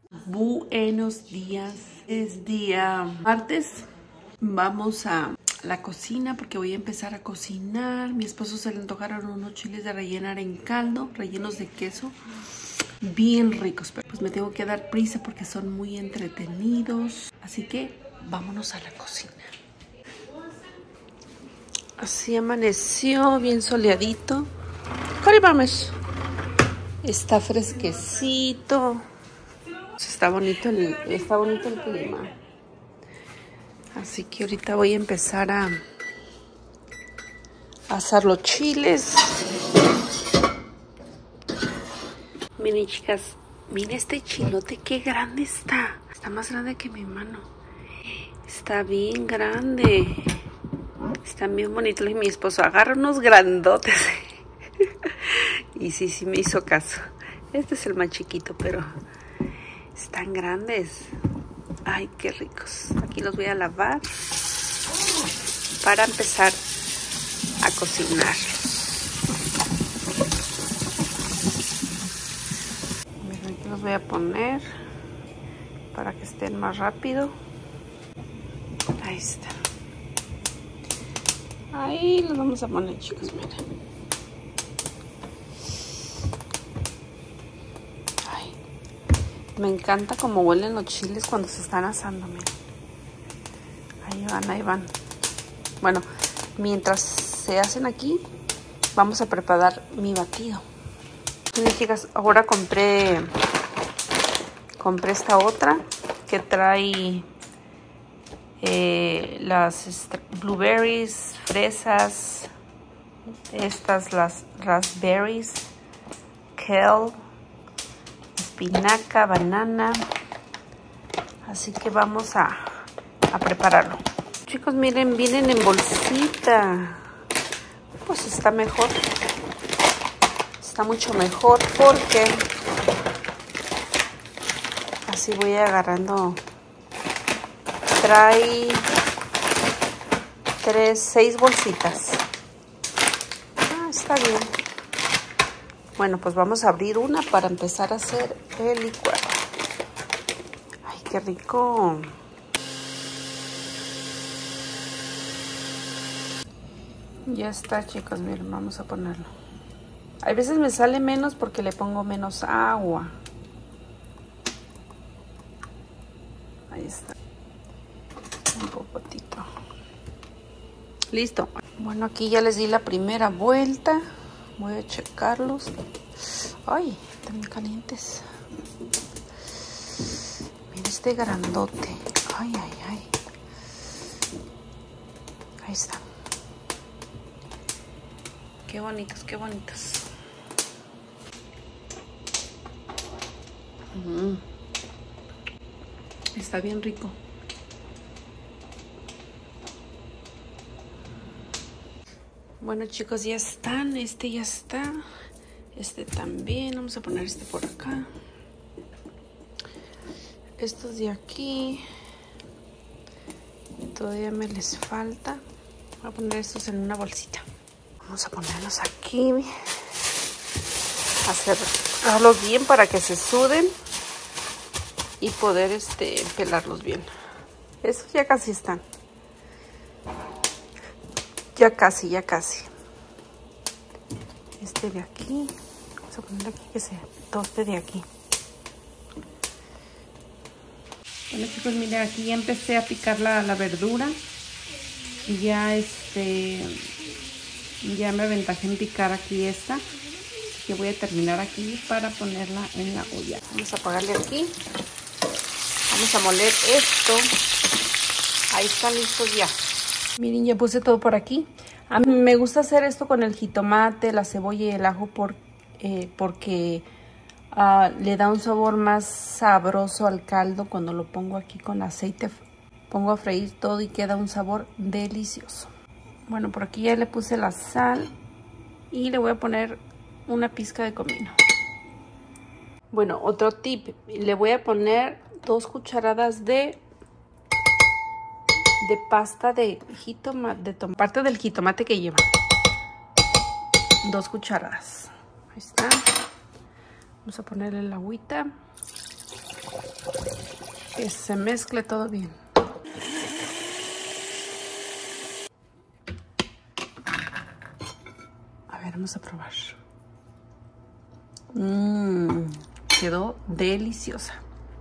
Buenos días, es día martes. Vamos a la cocina porque voy a empezar a cocinar. Mi esposo se le antojaron unos chiles de rellenar en caldo, rellenos de queso, bien ricos, pero pues me tengo que dar prisa porque son muy entretenidos. Así que vámonos a la cocina. Así amaneció, bien soleadito. Corre, vamos. Está fresquecito. Está bonito el clima. Así que ahorita voy a empezar a asar los chiles. Miren, chicas, miren este chilote, qué grande está. Está más grande que mi mano. Está bien grande. Están bien bonitos. Y mi esposo agarra unos grandotes. Y sí me hizo caso. Este es el más chiquito, pero están grandes. Ay, qué ricos. Aquí los voy a lavar para empezar a cocinar. Miren, aquí los voy a poner para que estén más rápido. Ahí está. Ahí los vamos a poner, chicos, miren. Me encanta cómo huelen los chiles cuando se están asando, miren. Ahí van. Bueno, mientras se hacen aquí, vamos a preparar mi batido. Miren, chicas, ahora compré esta otra que trae las blueberries, fresas, las raspberries, kale, espinaca, banana. Así que vamos a prepararlo. Chicos, miren, vienen en bolsita. Pues está mejor. Está mucho mejor porque así voy agarrando. Trae 6 bolsitas. Está bien. Bueno, pues vamos a abrir una para empezar a hacer el licuado. ¡Ay, qué rico! Ya está, chicos, miren, vamos a ponerlo. A veces me sale menos porque le pongo menos agua. Ahí está. Un poquitito. Listo. Bueno, aquí ya les di la primera vuelta. Voy a checarlos. Ay, están bien calientes. Mira este grandote. Ay. Ahí está. Qué bonitos, qué bonitos. Está bien rico. Bueno, chicos, ya están. Este ya está. Este también. Vamos a poner este por acá. Estos de aquí. Todavía me les falta. Voy a poner estos en una bolsita. Vamos a ponerlos aquí. A cerrarlos bien para que se suden. Y poder pelarlos bien. Estos ya casi están. Ya casi. Este de aquí. Vamos a poner aquí que se toste de aquí. Bueno, chicos, miren, aquí ya empecé a picar la verdura. Y ya ya me aventajé en picar aquí esta. Así que voy a terminar aquí para ponerla en la olla. Vamos a apagarle aquí. Vamos a moler esto. Ahí están listos ya. Miren, ya puse todo por aquí. A mí me gusta hacer esto con el jitomate, la cebolla y el ajo porque le da un sabor más sabroso al caldo cuando lo pongo aquí con aceite. Pongo a freír todo y queda un sabor delicioso. Bueno, por aquí ya le puse la sal y le voy a poner una pizca de comino. Bueno, otro tip. Le voy a poner 2 cucharadas de pasta de jitomate, parte del jitomate que lleva. 2 cucharadas. Ahí está. Vamos a ponerle la agüita. Que se mezcle todo bien. A ver, vamos a probar. Quedó deliciosa.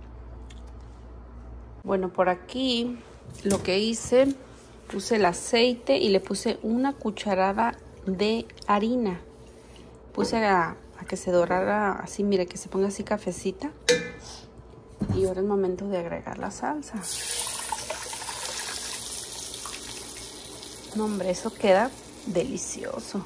Bueno, por aquí lo que hice, puse el aceite y le puse una cucharada de harina. Puse a que se dorara así, mire, que se ponga así cafecita. Y ahora es momento de agregar la salsa. No, hombre, eso queda delicioso.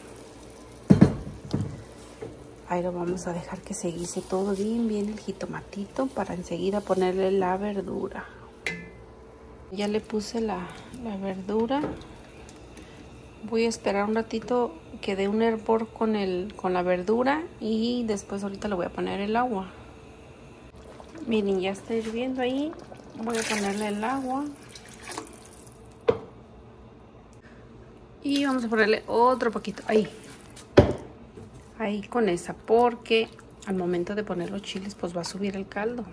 Ahí lo vamos a dejar que se guise todo bien el jitomatito para enseguida ponerle la verdura. Ya le puse la verdura. Voy a esperar un ratito que dé un hervor con la verdura y después ahorita le voy a poner el agua. Miren, ya está hirviendo ahí. Voy a ponerle el agua. Y vamos a ponerle otro poquito. Ahí con esa, porque al momento de poner los chiles pues va a subir el caldo.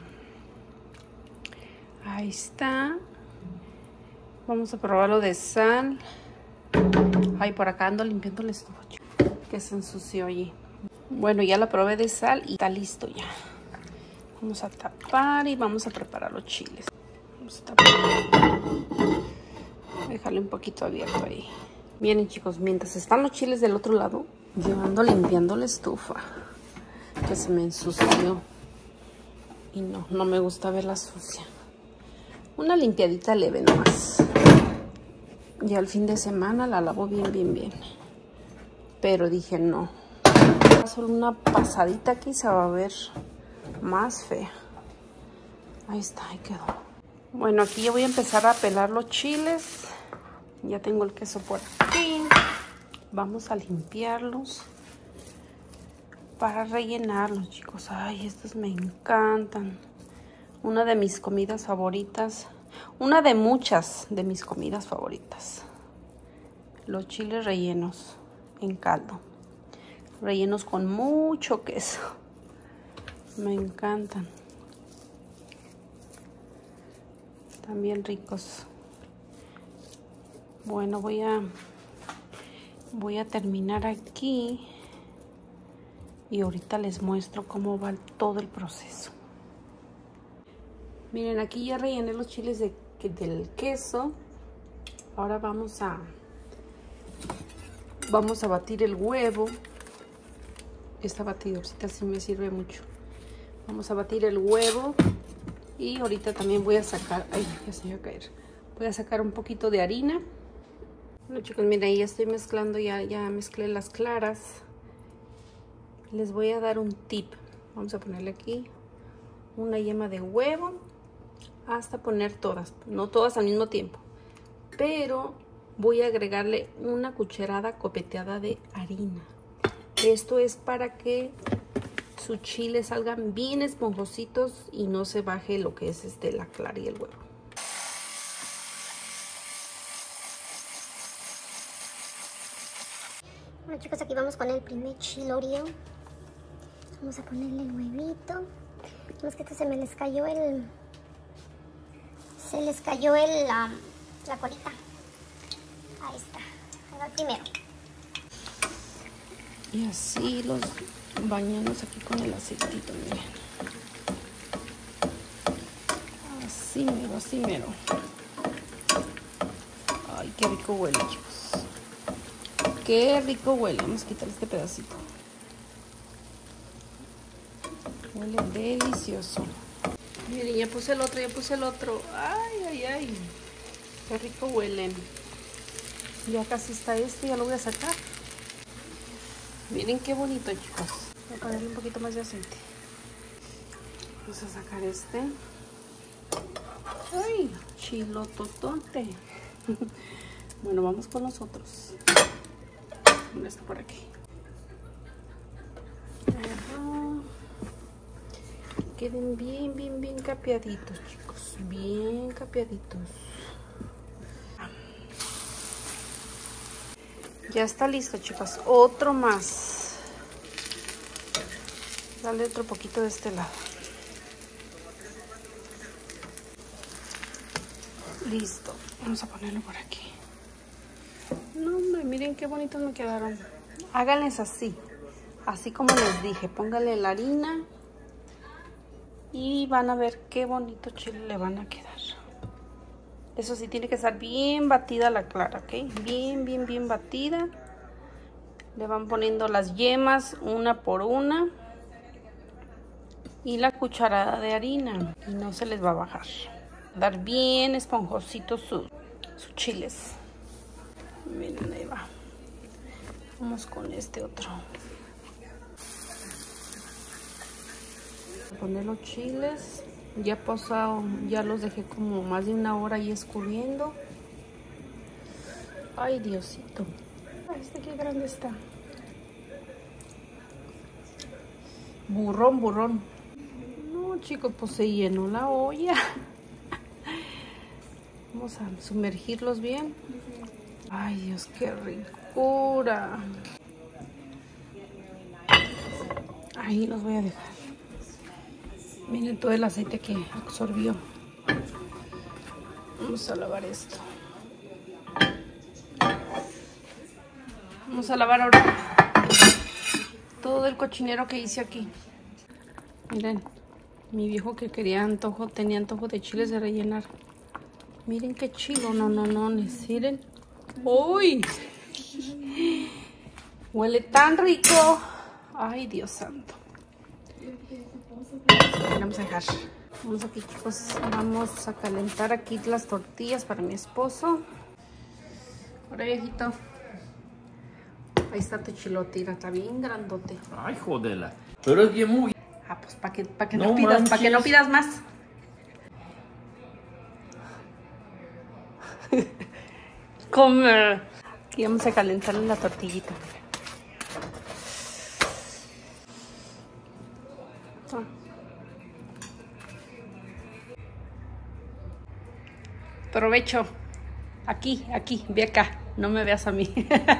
Ahí está. Vamos a probarlo de sal. Ay, por acá ando limpiando el estufa, que se ensució allí. Bueno, ya la probé de sal y está listo ya. Vamos a tapar y vamos a preparar los chiles. Vamos a tapar. Dejarle un poquito abierto ahí. Miren, chicos, mientras están los chiles del otro lado, yo ando limpiando la estufa, que se me ensució. Y no me gusta verla sucia. Una limpiadita leve nomás. Y al fin de semana la lavo bien. Pero dije no. Solo una pasadita aquí se va a ver más fea. Ahí está, ahí quedó. Bueno, aquí yo voy a empezar a pelar los chiles. Ya tengo el queso por aquí. Vamos a limpiarlos para rellenarlos, chicos. Ay, estos me encantan. Una de mis comidas favoritas. Una de muchas de mis comidas favoritas. Los chiles rellenos en caldo. Rellenos con mucho queso. Me encantan. También ricos. Bueno, voy a terminar aquí. Y ahorita les muestro cómo va todo el proceso. Miren, aquí ya rellené los chiles del queso. Ahora vamos a batir el huevo. Esta batidorcita sí me sirve mucho. Vamos a batir el huevo. Y ahorita también voy a sacar... Ay, ya se me va a caer. Voy a sacar un poquito de harina. Bueno, chicos, miren, ya estoy mezclando. Ya mezclé las claras. Les voy a dar un tip. Vamos a ponerle aquí una yema de huevo. Hasta poner todas, no todas al mismo tiempo, pero voy a agregarle una cucharada copeteada de harina. Esto es para que sus chiles salgan bien esponjositos y no se baje lo que es la clara y el huevo. Bueno, chicos, aquí vamos con el primer chilorio. Vamos a ponerle el huevito. No, es que esto se les cayó la colita. Ahí está. Ahora el primero. Y así los bañamos aquí con el aceitito, miren. Así mero. Ay, qué rico huele, chicos. Qué rico huele. Vamos a quitar este pedacito. Huele delicioso. Miren, ya puse el otro. Ay. Qué rico huelen. Ya casi está ya lo voy a sacar. Miren qué bonito, chicos. Voy a ponerle un poquito más de aceite. Vamos a sacar este. Ay, chilototote. Bueno, vamos con los otros. Con esto por aquí. Queden bien capeaditos, chicos. Bien capeaditos. Ya está listo, chicos. Otro más. Dale otro poquito de este lado. Listo. Vamos a ponerlo por aquí. No, hombre, miren qué bonitos me quedaron. Háganles así. Así como les dije. Póngale la harina. Y van a ver qué bonito chile le van a quedar. Eso sí, tiene que estar bien batida la clara, ¿ok? Bien, bien, bien batida. Le van poniendo las yemas una por una. Y la cucharada de harina. Y no se les va a bajar. Dar bien esponjositos sus chiles. Miren, ahí va. Vamos con este otro. Poner los chiles. Ya pasado, ya los dejé como más de una hora ahí escurriendo. Ay, Diosito. Este qué grande está. Burrón, burrón. No, chicos, pues se llenó la olla. Vamos a sumergirlos bien. Ay, Dios, qué ricura. Ahí los voy a dejar. Miren todo el aceite que absorbió. Vamos a lavar esto. Vamos a lavar ahora todo el cochinero que hice aquí. Miren, mi viejo que tenía antojo de chiles de rellenar. Miren qué chilo, no, miren. ¡Uy! Huele tan rico. Ay, Dios santo. Vamos a dejar. Vamos aquí, chicos. Vamos a calentar aquí las tortillas para mi esposo. Ahora, viejito. Ahí está tu chilote, está bien grandote. Ay, jodela. Pero es bien muy. Ah, pues para que no pidas, para que no pidas más. Comer. Aquí vamos a calentarle la tortillita. Provecho. Aquí, ve acá. No me veas a mí.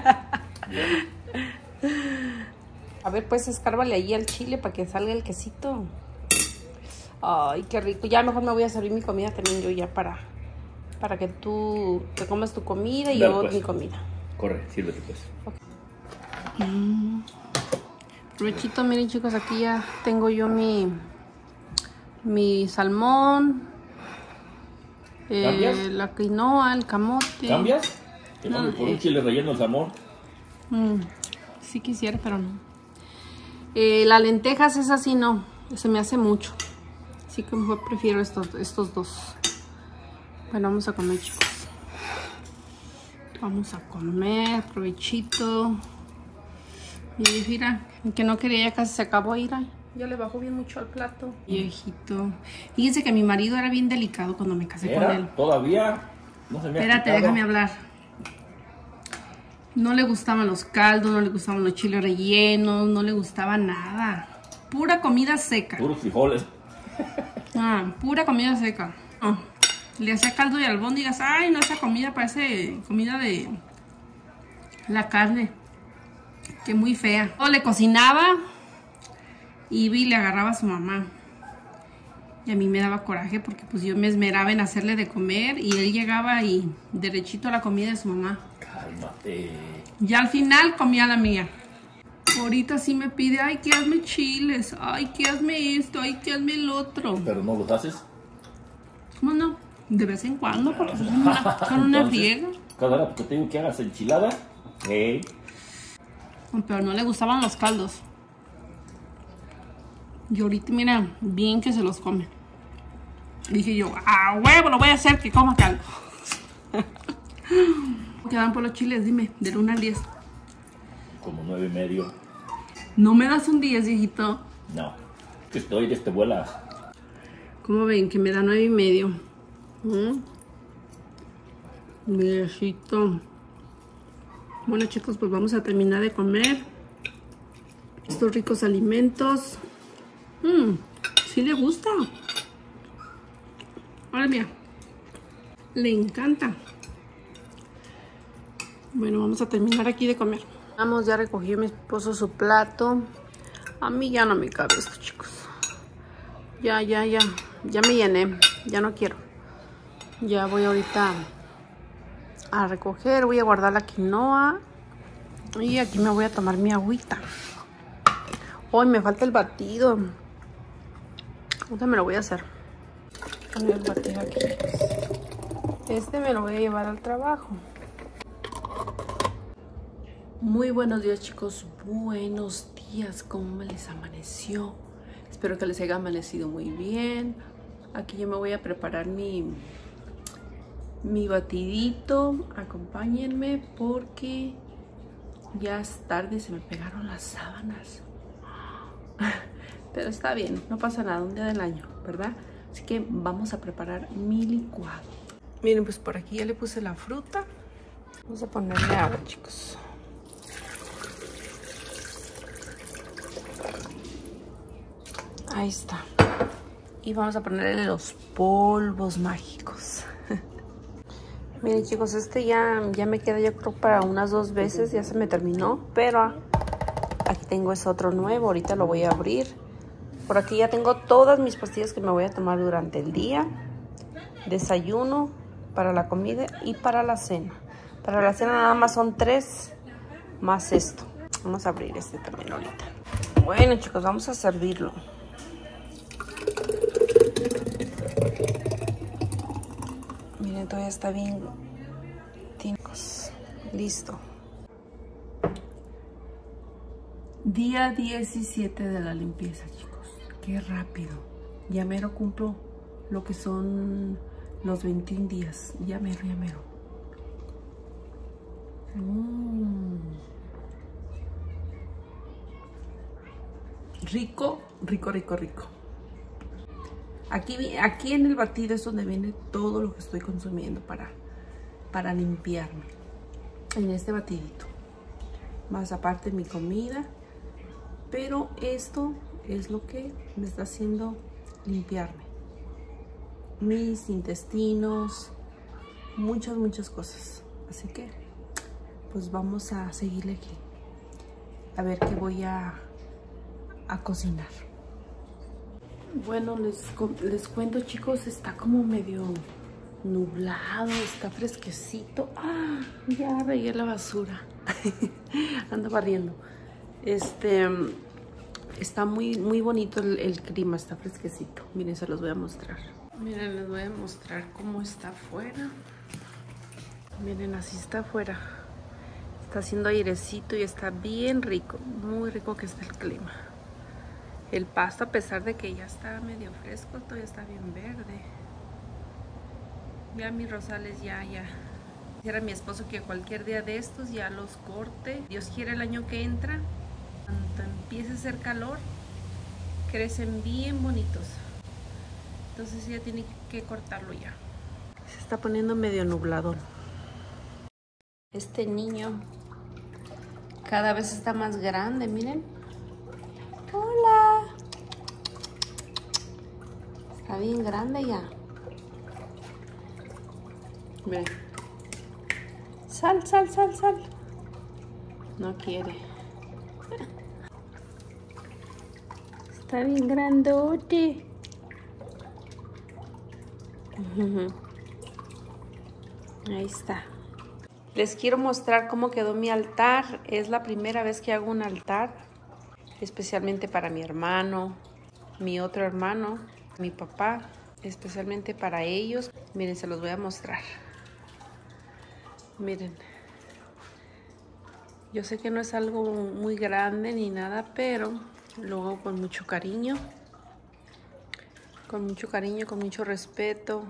A ver, pues escárbale ahí al chile para que salga el quesito. Ay, qué rico. Ya mejor me voy a servir mi comida también yo ya para que tú te comas tu comida y dale, yo pues mi comida. Corre, sírvete pues. Okay. Provechito, miren chicos, aquí ya tengo yo mi salmón. La quinoa, el camote. ¿Cambias? ¿Te comes por un chile relleno de salmón? Sí quisiera, pero no. Las lentejas es así, no. Se me hace mucho. Así que mejor prefiero estos dos. Bueno, vamos a comer, chicos. Vamos a comer, provechito. Y mira, que no quería, ya casi se acabó, Ira. Ya le bajó bien mucho al plato. Viejito. Fíjense que mi marido era bien delicado cuando me casé con él. ¿Todavía? No se me ha Espérate, quitado. déjame hablar. No le gustaban los caldos, no le gustaban los chiles rellenos, no le gustaba nada. Pura comida seca. Puros frijoles. Pura comida seca. Le hacía caldo y albóndigas. Ay, no, esa comida parece comida de la carne. Que muy fea. O le cocinaba y le agarraba a su mamá. Y a mí me daba coraje porque pues yo me esmeraba en hacerle de comer y él llegaba y derechito a la comida de su mamá. Cálmate. Y al final comía la mía. Ahorita sí me pide, ay, que hazme chiles, ay, que hazme esto, ay, que hazme el otro. ¿Pero no los haces? ¿Cómo no? De vez en cuando, porque son una friega. Cada hora que te digo que hagas enchilada, Pero no le gustaban los caldos. Y ahorita, mira, bien que se los come. Dije yo, a huevo, lo voy a hacer que coma caldo. ¿Qué dan por los chiles? Dime, del 1 al 10. Como 9.5. ¿No me das un 10, viejito? No, que estoy de este vuelas. ¿Cómo ven? Que me da 9.5. Viejito. Bueno, chicos, pues vamos a terminar de comer estos ricos alimentos. Sí le gusta. Ahora mira, le encanta. Bueno, vamos a terminar aquí de comer. Vamos, ya recogió mi esposo su plato. A mí ya no me cabe esto, chicos. Ya me llené. Ya no quiero. Ya voy ahorita a recoger, voy a guardar la quinoa y aquí me voy a tomar mi agüita. Hoy me falta el batido. Ahorita me lo voy a hacer. Poner el batido aquí. Este me lo voy a llevar al trabajo. Muy buenos días, chicos. Buenos días. ¿Cómo me les amaneció? Espero que les haya amanecido muy bien. Aquí yo me voy a preparar mi batidito. Acompáñenme porque ya es tarde. Se me pegaron las sábanas. Pero está bien, no pasa nada, un día del año, ¿verdad? Así que vamos a preparar mi licuado. Miren, pues por aquí ya le puse la fruta. Vamos a ponerle agua, chicos. Ahí está. Y vamos a ponerle los polvos mágicos. Miren, chicos, este ya me queda, yo creo, para unas 2 veces. Ya se me terminó, pero aquí tengo ese otro nuevo. Ahorita lo voy a abrir. Por aquí ya tengo todas mis pastillas que me voy a tomar durante el día. Desayuno, para la comida y para la cena. Para la cena nada más son 3 más esto. Vamos a abrir este también ahorita. Bueno, chicos, vamos a servirlo. Miren, todavía está bien. Listo. Día 17 de la limpieza, chicos. Qué rápido. Ya mero cumplo lo que son los 21 días. Ya mero, ya mero. Rico, rico, rico, rico. Aquí en el batido es donde viene todo lo que estoy consumiendo para limpiarme. En este batidito. Más aparte mi comida. Pero esto es lo que me está haciendo limpiarme. Mis intestinos, muchas cosas. Así que, pues vamos a seguirle aquí. A ver qué voy a cocinar. Bueno, les cuento, chicos, está como medio nublado, está fresquecito. Ah, ya regué la basura. Ando barriendo. Está muy bonito el clima, está fresquecito. Miren, se los voy a mostrar. Miren, les voy a mostrar cómo está afuera. Miren, así está afuera. Está haciendo airecito y está bien rico. Muy rico que está el clima. El pasto, a pesar de que ya está medio fresco, todavía está bien verde. Ya mis rosales ya. Quisiera mi esposo que cualquier día de estos ya los corte. Dios quiere el año que entra. Cuando empiece a hacer calor, crecen bien bonitos. Entonces ya tiene que cortarlo ya. Se está poniendo medio nubladón. Este niño cada vez está más grande, miren. Hola. Está bien grande ya. Miren. Sal. No quiere. Está bien grandote. Ahí está. Les quiero mostrar cómo quedó mi altar. Es la primera vez que hago un altar. Especialmente para mi hermano, mi otro hermano, mi papá. Especialmente para ellos. Miren, se los voy a mostrar. Miren. Yo sé que no es algo muy grande ni nada, pero lo hago con mucho cariño. Con mucho respeto.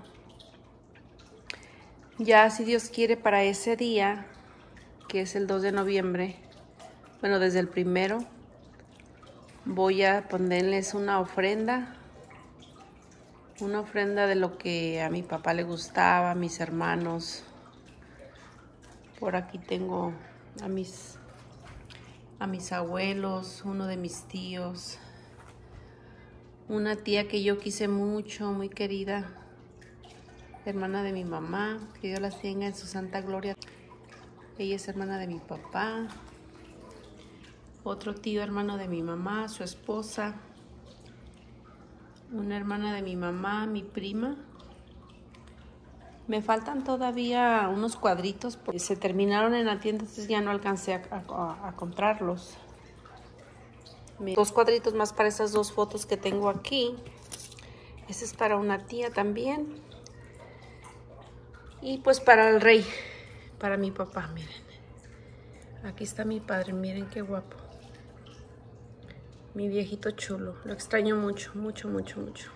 Ya, si Dios quiere, para ese día, que es el 2 de noviembre, bueno, desde el 1, voy a ponerles una ofrenda de lo que a mi papá le gustaba, a mis hermanos. Por aquí tengo a mis abuelos, uno de mis tíos, una tía que yo quise mucho, muy querida, hermana de mi mamá, que Dios las tenga en su santa gloria. Ella es hermana de mi papá. Otro tío, hermano de mi mamá, su esposa. Una hermana de mi mamá, mi prima. Me faltan todavía unos cuadritos porque se terminaron en la tienda, entonces ya no alcancé a comprarlos. 2 cuadritos más para esas 2 fotos que tengo aquí. Ese es para una tía también. Y pues para el rey, para mi papá, miren. Aquí está mi padre, miren qué guapo. Mi viejito chulo, lo extraño mucho, mucho, mucho, mucho.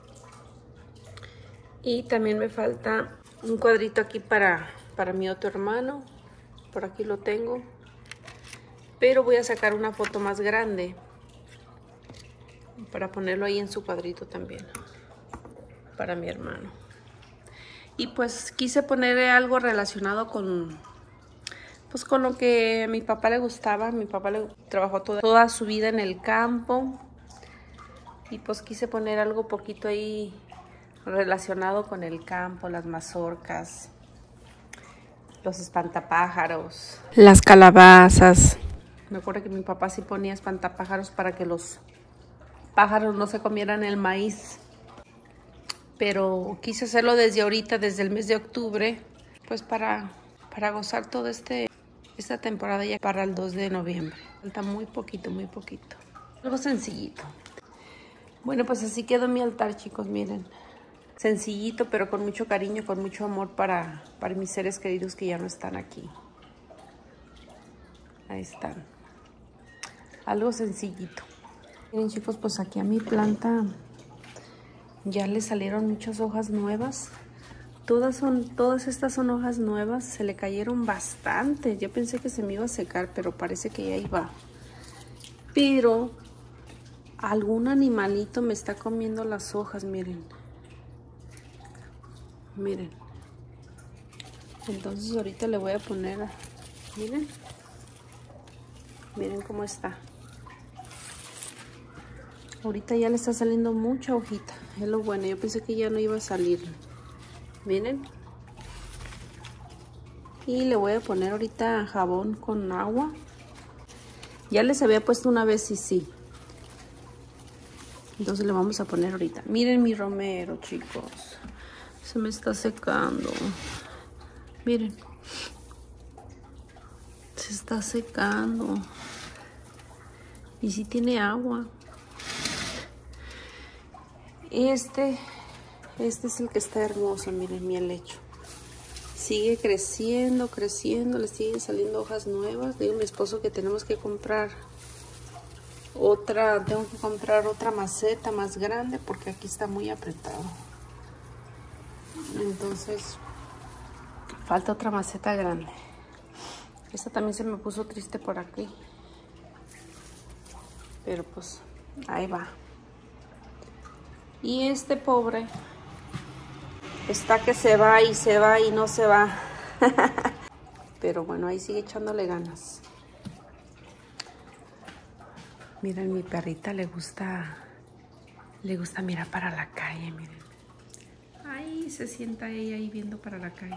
Y también me falta un cuadrito aquí para mi otro hermano. Por aquí lo tengo. Pero voy a sacar una foto más grande para ponerlo ahí en su cuadrito también. Para mi hermano. Y pues quise poner algo relacionado con lo que a mi papá le gustaba. Mi papá trabajó toda su vida en el campo. Y pues quise poner algo poquito ahí relacionado con el campo, las mazorcas, los espantapájaros, las calabazas. Me acuerdo que mi papá sí ponía espantapájaros para que los pájaros no se comieran el maíz. Pero quise hacerlo desde ahorita, desde el mes de octubre, pues para gozar toda esta temporada ya para el 2 de noviembre. Falta muy poquito, muy poquito. Algo sencillito. Bueno, pues así quedó mi altar, chicos, miren. Sencillito, pero con mucho cariño, con mucho amor para mis seres queridos que ya no están aquí. Ahí están. Algo sencillito. Miren, chicos, pues aquí a mi planta ya le salieron muchas hojas nuevas. Todas estas son hojas nuevas. Se le cayeron bastante. Yo pensé que se me iba a secar, pero parece que ya iba. Pero algún animalito me está comiendo las hojas, miren. Miren. Entonces ahorita le voy a poner, miren. Miren cómo está. Ahorita ya le está saliendo mucha hojita. Es lo bueno. Yo pensé que ya no iba a salir. Miren. Y le voy a poner ahorita jabón con agua. Ya les había puesto una vez y sí. Entonces le vamos a poner ahorita. Miren mi romero, chicos. Se me está secando. Miren. Se está secando. Y sí tiene agua. Este es el que está hermoso, miren mi helecho. Sigue creciendo, creciendo, le siguen saliendo hojas nuevas. Digo a mi esposo que tenemos que comprar tengo que comprar otra maceta más grande porque aquí está muy apretado. Entonces, falta otra maceta grande. Esta también se me puso triste por aquí. Pero pues, ahí va. Y este pobre está que se va y no se va. Pero bueno, ahí sigue echándole ganas. Miren, mi perrita le gusta mirar para la calle, miren. Ahí se sienta ella ahí viendo para la calle.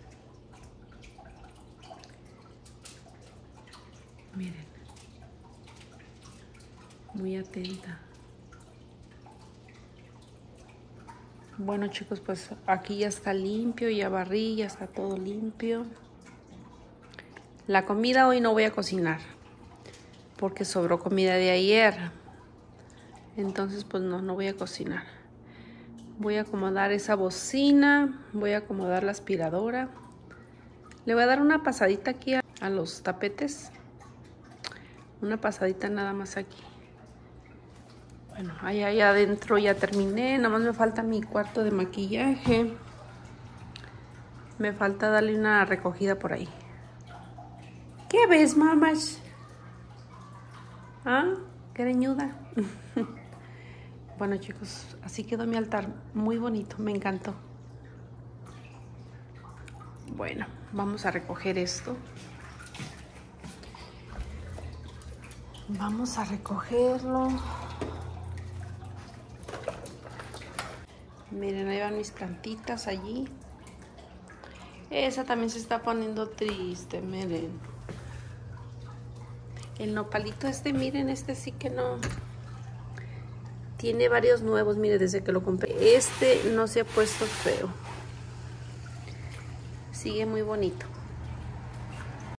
Miren. Muy atenta. Bueno, chicos, pues aquí ya está limpio, ya barrí, ya está todo limpio. La comida hoy no voy a cocinar porque sobró comida de ayer. Entonces, pues no voy a cocinar. Voy a acomodar esa bocina, voy a acomodar la aspiradora. Le voy a dar una pasadita aquí a los tapetes. Una pasadita nada más aquí. Bueno, ahí adentro ya terminé. Nada más me falta mi cuarto de maquillaje. Me falta darle una recogida por ahí. ¿Qué ves, mamás? ¿Ah? ¿Qué greñuda? Bueno, chicos, así quedó mi altar. Muy bonito, me encantó. Bueno, vamos a recoger esto. Vamos a recogerlo. Miren, ahí van mis plantitas allí. Esa también se está poniendo triste, miren. El nopalito miren, sí que no. Tiene varios nuevos, miren, desde que lo compré. Este no se ha puesto feo. Sigue muy bonito.